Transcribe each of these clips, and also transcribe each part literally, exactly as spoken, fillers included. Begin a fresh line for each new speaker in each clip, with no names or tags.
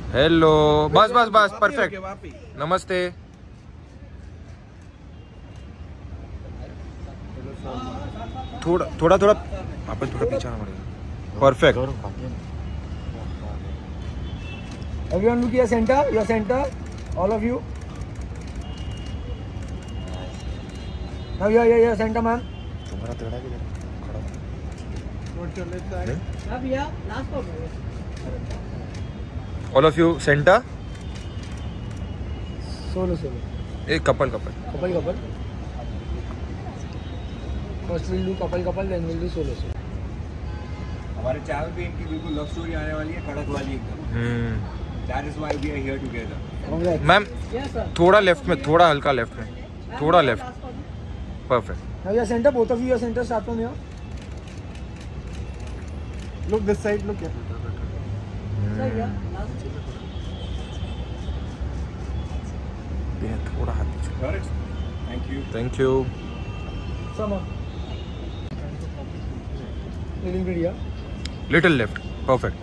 Hello, बस बस बस परफेक्ट। नमस्ते। थोड़ा थोड़ा थोड़ा अपन थोड़ा पीछे आना पड़ेगा। Perfect.
Everyone look here, center, your center, all of you. Now here, here, here, center, man.
तुम्हारा तेरा किधर खड़ा?
Now here, last one.
All of you center.
Solo, solo.
एक couple couple
Couple, couple. First we'll do couple, couple, then we'll do solo, solo.
हमारे channel पे इनकी बिल्कुल love story आने वाली है, कड़क वाली एकदम।
Hmm
That is why we are here together.
Ma'am थोड़ा लेफ्ट में, थोड़ा हल्का लेफ्ट में, थोड़ा left. Perfect.
Now your center, both of you, your center, start from here. Look this side, look here.
थोड़ा हाथ पीछे।
Got it? Thank you.
Thank you.
Sama. Little bit here.
Little left. Perfect.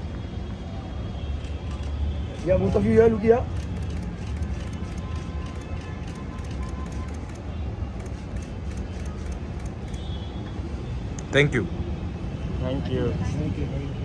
Yeah, both of you here, look here.
Thank you.
Thank you. Thank you.